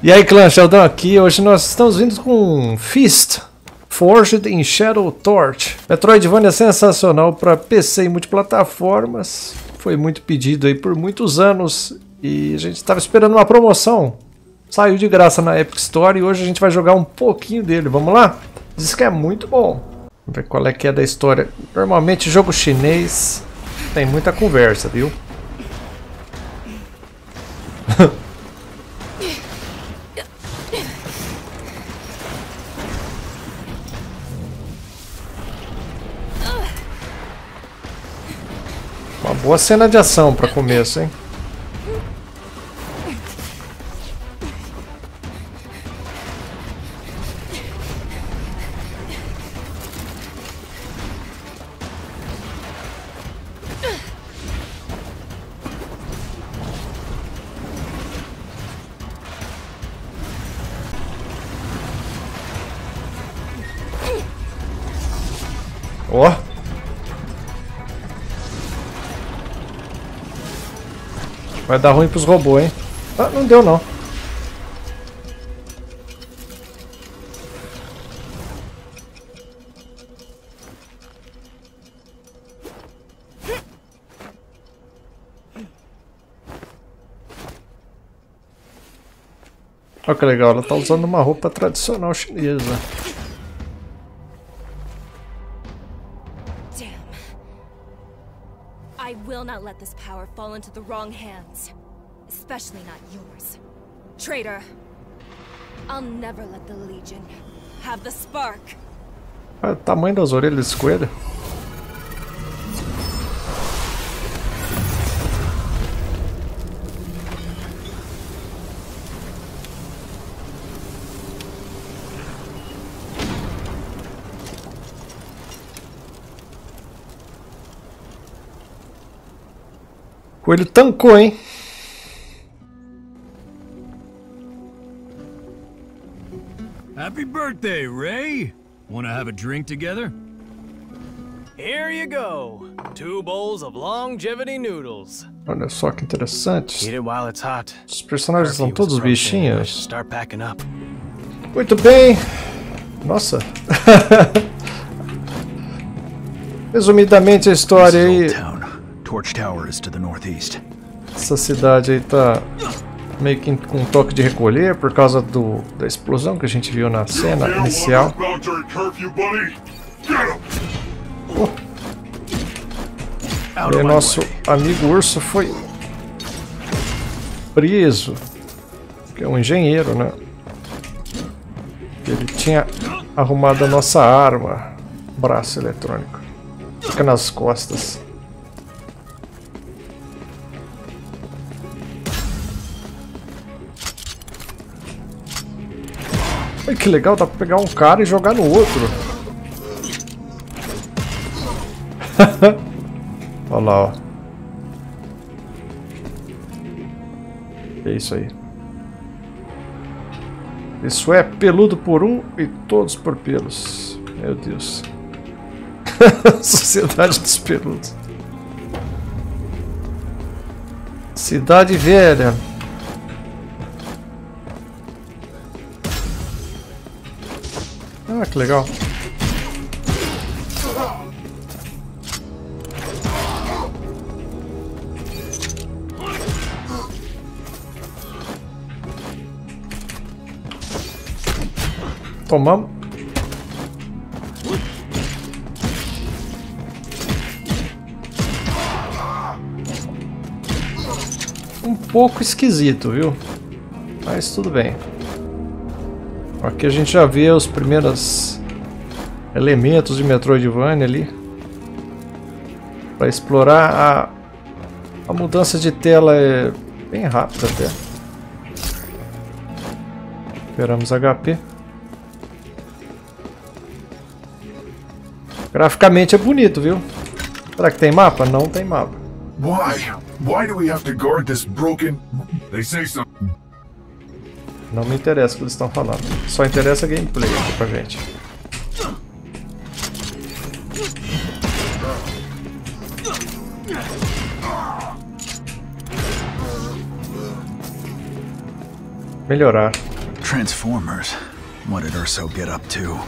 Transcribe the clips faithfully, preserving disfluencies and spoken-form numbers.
E aí, clã, Sheldon aqui. Hoje nós estamos vindo com Fist, Forged in Shadow Torch. Metroidvania sensacional para P C e multiplataformas. Foi muito pedido aí por muitos anos e a gente estava esperando uma promoção. Saiu de graça na Epic Store e hoje a gente vai jogar um pouquinho dele. Vamos lá? Diz que é muito bom. Vamos ver qual é que é da história. Normalmente jogo chinês tem muita conversa, viu? Uma boa cena de ação para começo, hein? Ó! Oh. Vai dar ruim pros robôs, hein? Ah, não deu não. Olha que legal, ela tá usando uma roupa tradicional chinesa. I will not let this power fall into the wrong hands, especially not yours. Traitor, I'll never let the Legion have the spark. Olha o tamanho das orelhas desse coelho. Coelho tancou, hein? Happy birthday, Ray! Wanna have a drink together? Here you go. Two bowls of longevity noodles. Olha só que interessante. Eat it while it's hot. Os personagens são todos bichinhos. Start packing up. Muito bem. Nossa. Resumidamente a história aí. Torch Tower is to the northeast. Essa cidade aí tá meio que com um toque de recolher por causa do, da explosão que a gente viu na cena inicial. Oh. E aí nosso amigo urso foi preso, que é um engenheiro, né? Ele tinha arrumado a nossa arma, braço eletrônico. Fica nas costas. Ai, que legal, dá pra pegar um cara e jogar no outro. Olha lá, ó. É isso aí. Isso é peludo por um e todos por pelos. Meu Deus. Sociedade dos peludos. Cidade velha. Ah, que legal. Tomamos. Um pouco esquisito, viu? Mas tudo bem. Aqui a gente já vê os primeiros elementos de Metroidvania ali. Para explorar a, a mudança de tela é bem rápida até. Esperamos H P. Graficamente é bonito, viu? Será que tem mapa? Não tem mapa. Why? Why do we have to guard this broken? They say something. Não me interessa o que eles estão falando. Só interessa a gameplay aqui pra gente. Melhorar. Transformers. What did Urso get up to?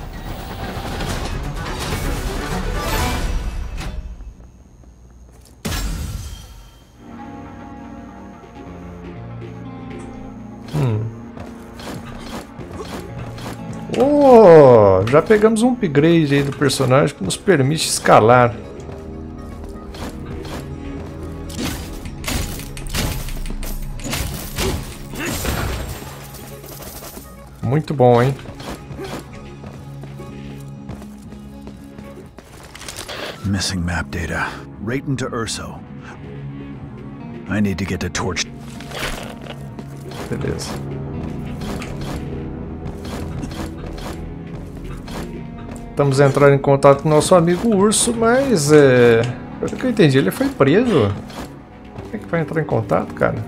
Oh, já pegamos um upgrade aí do personagem que nos permite escalar. Muito bom, hein? Missing map data. Raiden to Urso. I need to get to Torch. Beleza. Estamos entrando em contato com nosso amigo Urso, mas é... pelo que eu entendi, ele foi preso. Como é que vai entrar em contato, cara?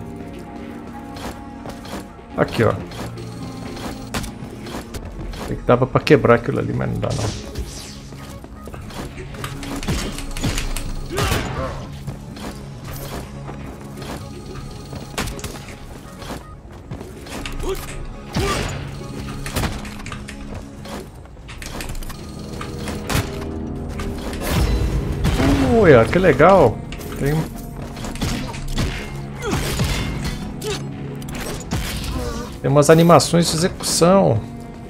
Aqui, ó. Tem que dava pra quebrar aquilo ali, mas não dá não. Olha, que legal. Tem... Tem umas animações de execução.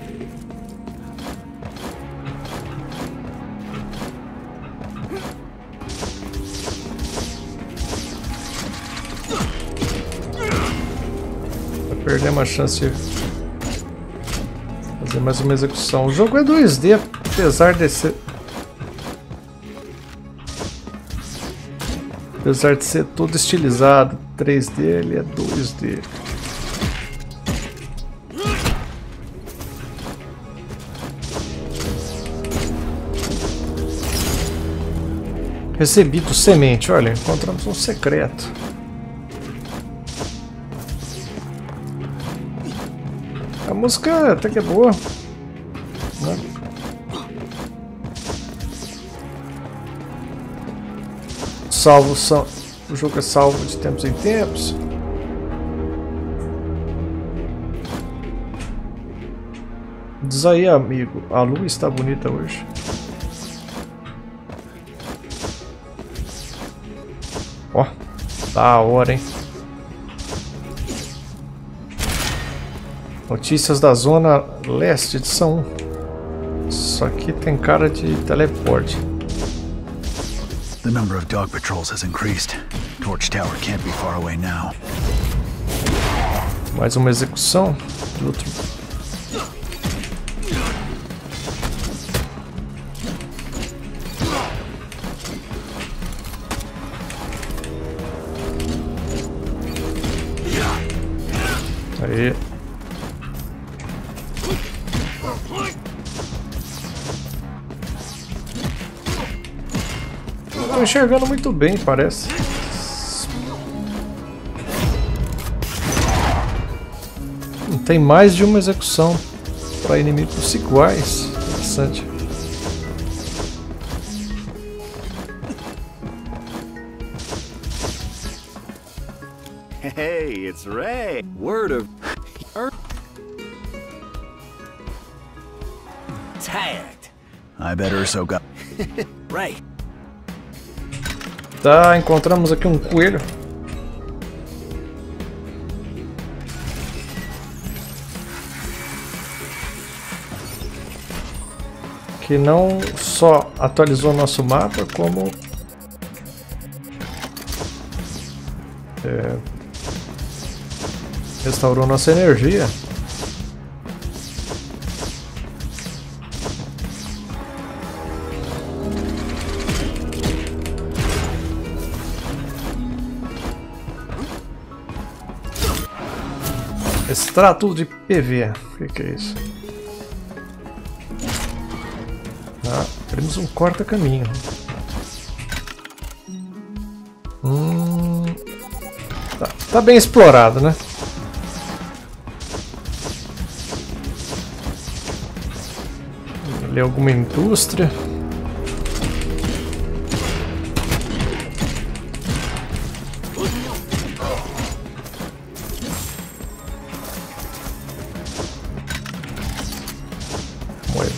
Perdemos a chance de fazer mais uma execução. O jogo é dois D, apesar de ser... Apesar de ser todo estilizado, três D, ele é dois D. Recebido semente, olha, encontramos um secreto. A música até que é boa, né? Salvo são... O jogo é salvo de tempos em tempos. Diz aí, amigo, a lua está bonita hoje. Ó, da hora, hein? Notícias da zona leste de São. Isso aqui tem cara de teleporte. The number of dog patrols has increased. Torch Tower can't be far away now. Mais uma execução de outro. Aí. Estou enxergando muito bem, parece. Tem mais de uma execução para inimigos iguais. Interessante. Hey, it's Ray. Word of... Tagged. I bet Urso got... Ray. Tá, encontramos aqui um coelho. Que não só atualizou nosso mapa, como é, restaurou nossa energia. Extrato de P V. O que, que é isso? Ah, temos um corta-caminho. Hum, tá, tá bem explorado, né? Ali alguma indústria.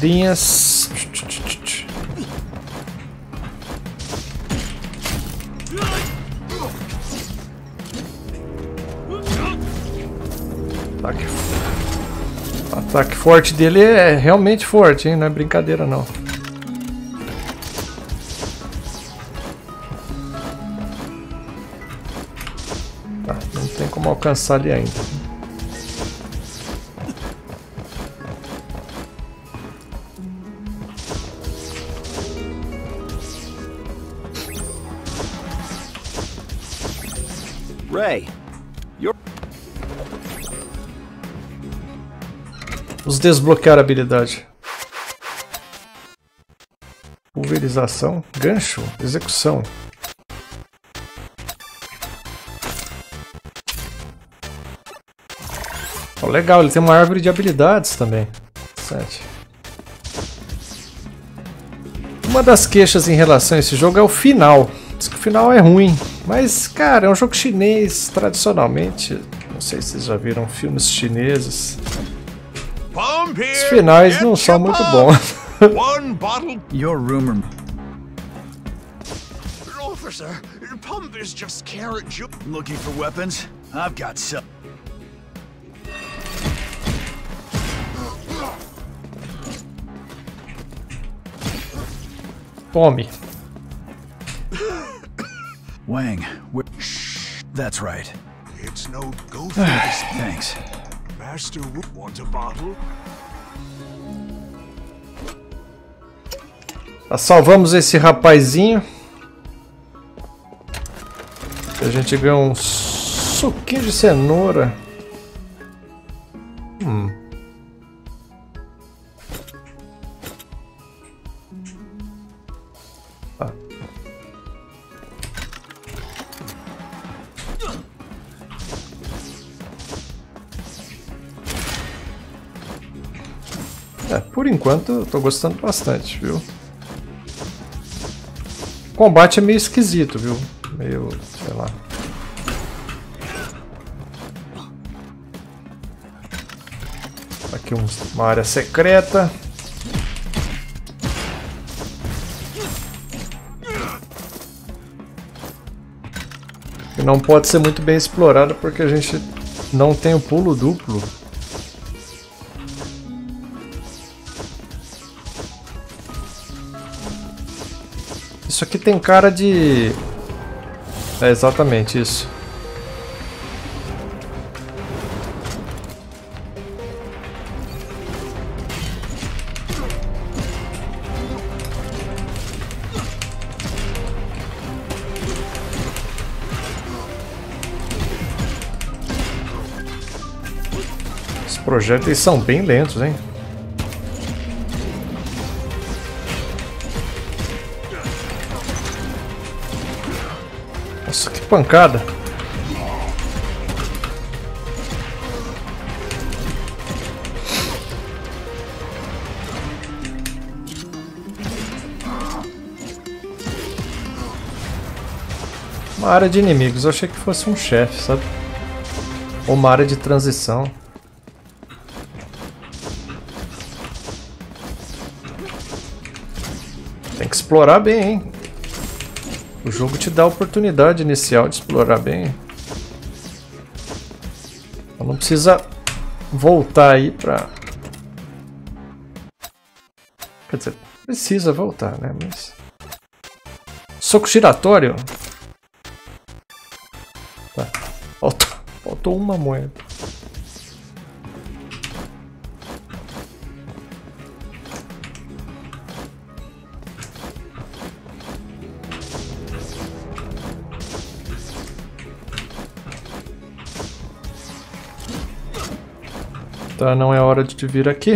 Linhas. Ataque. O ataque forte dele é realmente forte, hein? Não é brincadeira não. Tá, não tem como alcançar ali ainda. Ray, you're... Vamos desbloquear a habilidade. Pulverização, gancho, execução. Oh, legal, ele tem uma árvore de habilidades também. Interessante. Uma das queixas em relação a esse jogo é o final. Diz que o final é ruim. Mas, cara, é um jogo chinês, tradicionalmente. Não sei se vocês já viram filmes chineses. Os finais não são muito bons. Your rumor. Officer, pump is just carrot juice. Looking for weapons? I've got some. Tome. Wang, we're... That's right. It's no go for this. Thanks. Master would want a bottle. Tá, salvamos esse rapazinho. A gente ganhou um suquinho de cenoura. Hum. Tá. É, por enquanto eu tô gostando bastante, viu? O combate é meio esquisito, viu? Meio, sei lá. Aqui um, uma área secreta. Que não pode ser muito bem explorada porque a gente não tem o pulo duplo. Isso aqui tem cara de... É exatamente isso. Os projéteis são bem lentos, hein? Nossa, que pancada! Uma área de inimigos, eu achei que fosse um chefe, sabe? Ou uma área de transição. Tem que explorar bem, hein? O jogo te dá a oportunidade inicial de explorar bem. Então não precisa voltar aí pra... Quer dizer, precisa voltar, né? Mas... Soco giratório. Tá. Faltou, faltou uma moeda. Tá, não é hora de te vir aqui.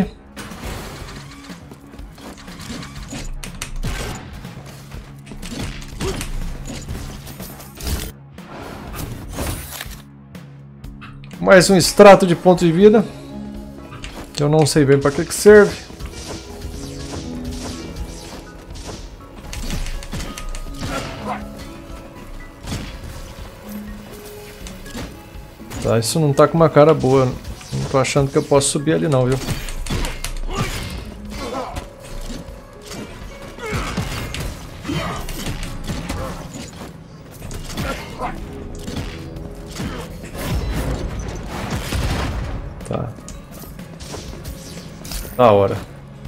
Mais um extrato de ponto de vida. Que eu não sei bem para que que serve. Tá, isso não tá com uma cara boa. Não tô achando que eu posso subir ali não, viu? Da hora.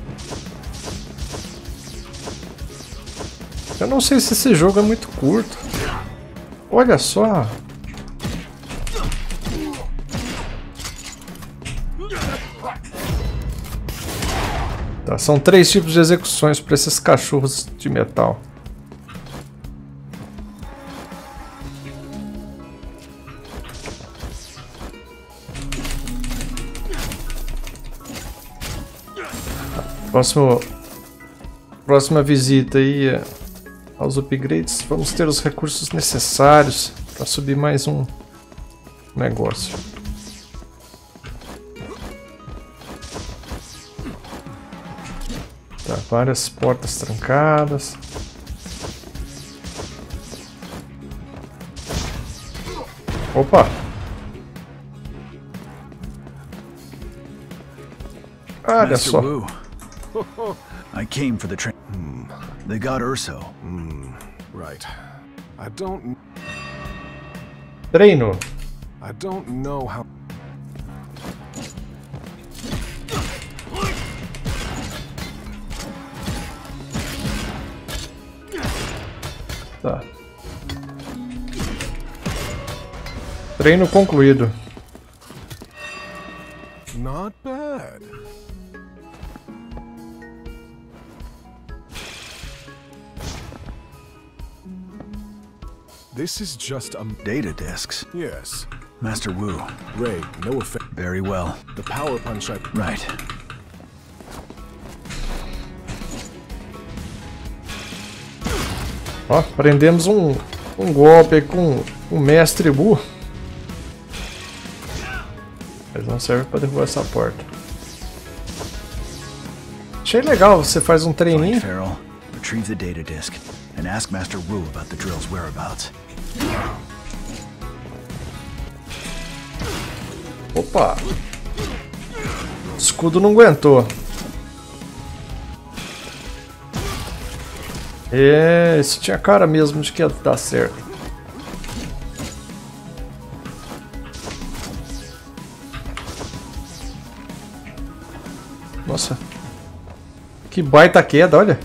Eu não sei se esse jogo é muito curto. Olha só. Tá, são três tipos de execuções para esses cachorros de metal. Próximo, próxima visita aí aos upgrades, vamos ter os recursos necessários para subir mais um negócio. Tá, várias portas trancadas. Opa! Olha Master só. Wu. I came for the train. They got Urso. Right. I don't. Treino. I don't know how. Tá. Treino concluído. Not bad. This is just a Data disks. yes. Master Wu. Ray, no effect. Very well. The power punch I Right. Ó, prendemos um, um golpe com o Mestre Wu. Mas não serve para derrubar essa porta. Achei legal, você faz um Find treininho. Farrell, retrieve the data disk, and ask Master Wu about the drill's whereabouts. Opa! O escudo não aguentou. É, isso tinha cara mesmo de que ia dar certo. Nossa. Que baita queda, olha.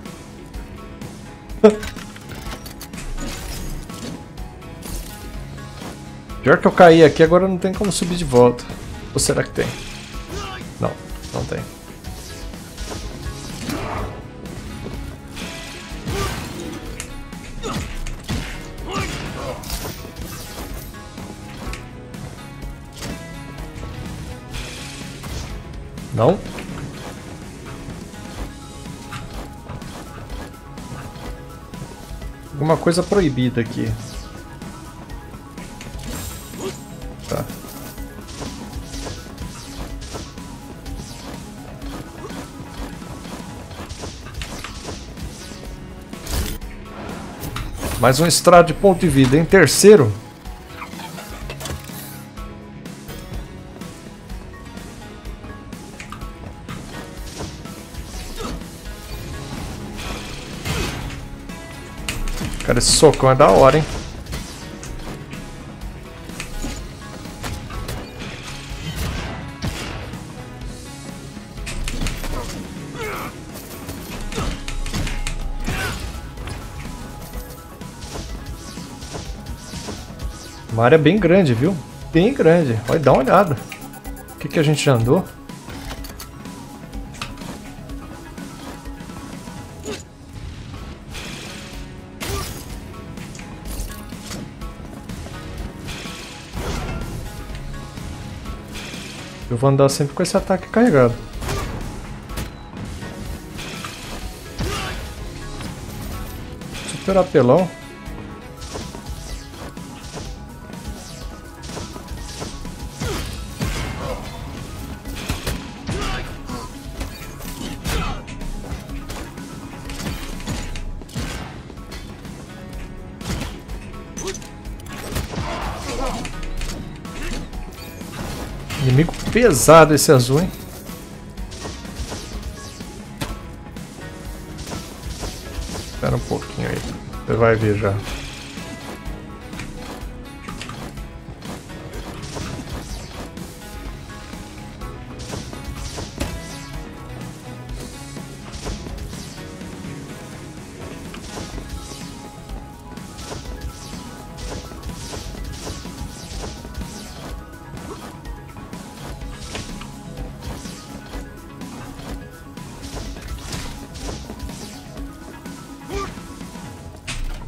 Pior que eu caí aqui, agora não tem como subir de volta. Ou será que tem? Não, não tem. Não? Alguma coisa proibida aqui. Tá. Mais um extrato de ponto de vida. Em terceiro. Cara, esse socão é da hora, hein? Uma área bem grande, viu? Bem grande. Olha, dá uma olhada. O que, que a gente já andou? Eu vou andar sempre com esse ataque carregado. Super apelão. Inimigo pesado esse azul, hein? Espera um pouquinho aí. Você vai ver já.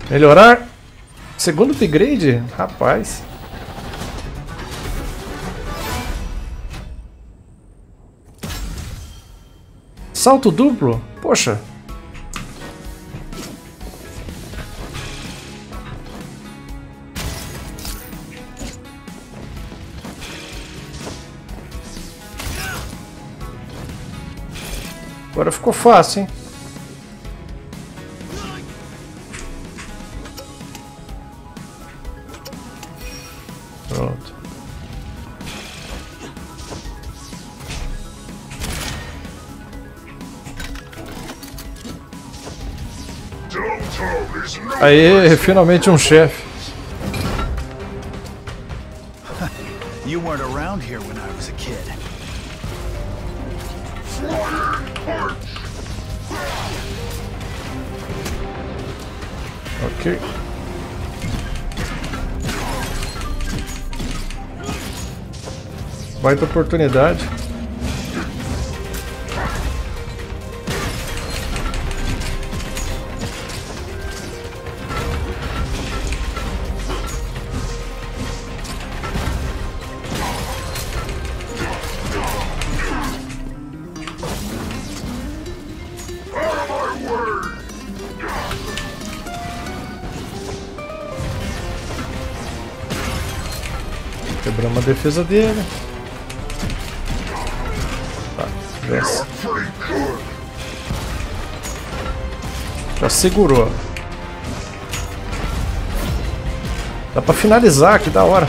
Melhorar. Segundo upgrade? Rapaz. Salto duplo? Poxa. Agora ficou fácil, hein? Pronto. Aê, finalmente um chefe. You weren't around here when I was a kid. Ok. Baita oportunidade. Quebramos a defesa dele. Tá, desce. Já segurou. Dá pra finalizar, que da hora.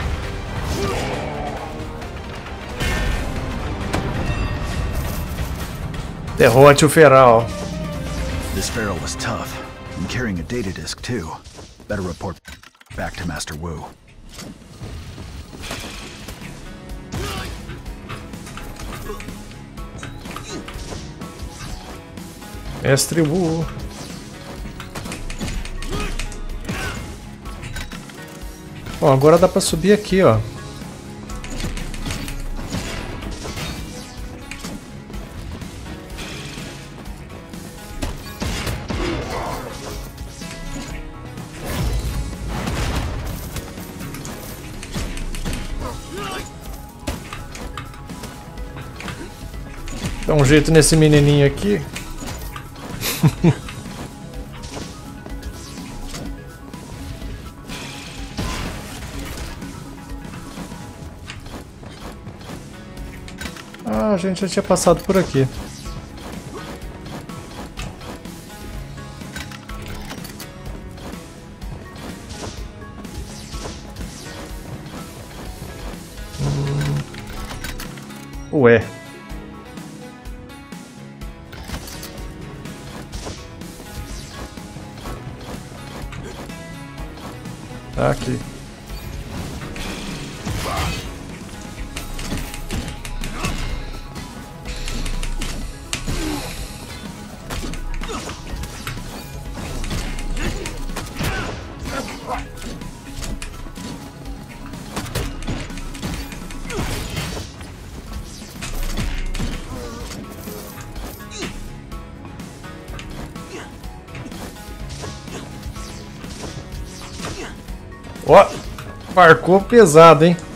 Derrote o feral. This feral was tough. I'm carrying a data disk too. Better report back to Master Wu. Mestre Wu. Bom, agora dá pra subir aqui, ó. Dá um jeito nesse menininho aqui. Ah, a gente já tinha passado por aqui. Hum. Ué. Tá aqui. Ó, marcou pesado, hein?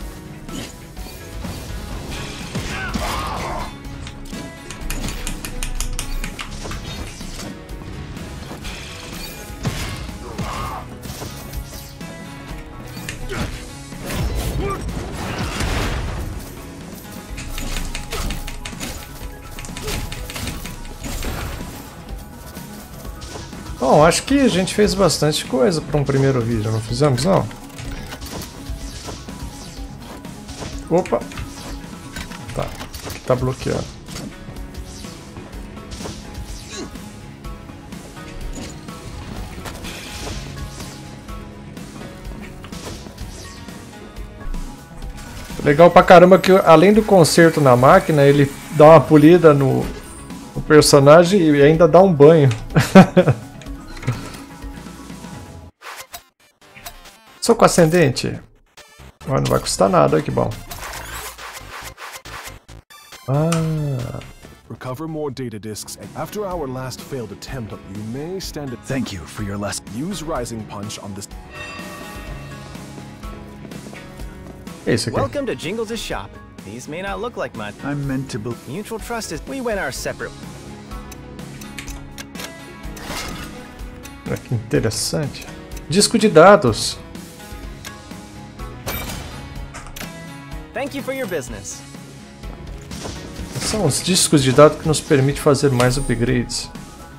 Bom, acho que a gente fez bastante coisa para um primeiro vídeo, não fizemos, não? Opa! Tá, aqui tá bloqueado. Legal pra caramba que além do conserto na máquina, ele dá uma polida no, no personagem e ainda dá um banho. Soco ascendente. Mas não vai custar nada, que bom. Ah, Recover more data disks, and after our last failed attempt, you may stand it. Thank you for your lesson. Use Rising Punch on this. É isso aqui. Welcome to Jingles' shop. These may not look like much. I'm meant to believe. Mutual trust is. We went our separate. Olha que interessante. Disco de dados. Thank you for your business. São os discos de dados que nos permitem fazer mais upgrades.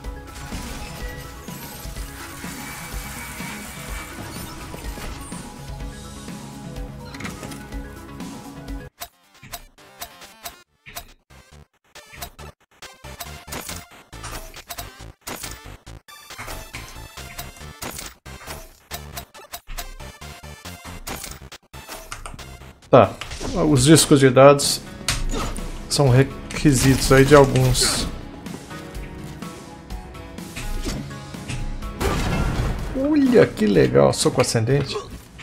Tá, os discos de dados são requisitos aí de alguns. Olha que legal, soco ascendente.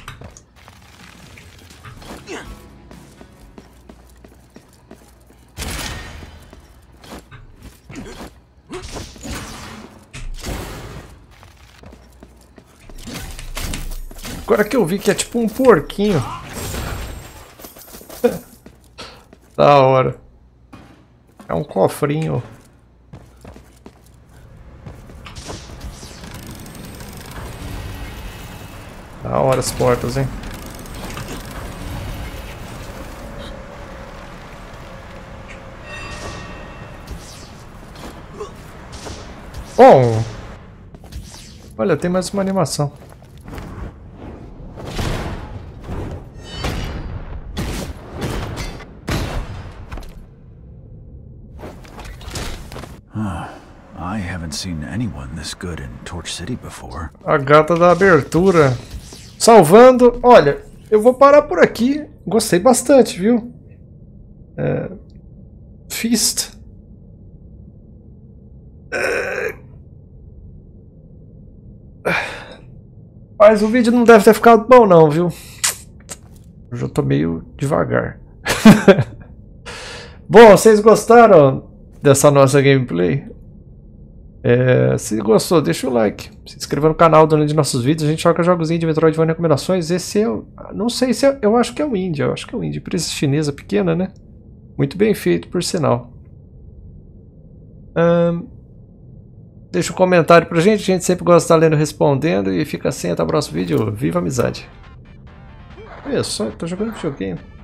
Agora que eu vi que é tipo um porquinho. Da hora. É um cofrinho. Da hora as portas, hein? Bom. Olha, tem mais uma animação. I haven't seen anyone this good in Torch City before. A gata da abertura. Salvando. Olha, eu vou parar por aqui. Gostei bastante, viu? É... Fist. É... Mas o vídeo não deve ter ficado bom não, viu? Eu já tô meio devagar. Bom, vocês gostaram dessa nossa gameplay? É, se gostou, deixa o like, se inscreva no canal durante nossos vídeos. A gente joga jogozinho de Metroidvania recomendações. Esse é o... não sei se é, eu acho que é o Indie, eu acho que é o Indie, empresa chinesa pequena, né? Muito bem feito, por sinal. Hum, deixa um comentário pra gente, a gente sempre gosta de estar lendo e respondendo. E fica assim, até o próximo vídeo. Viva a amizade. Olha só, eu tô jogando videogame.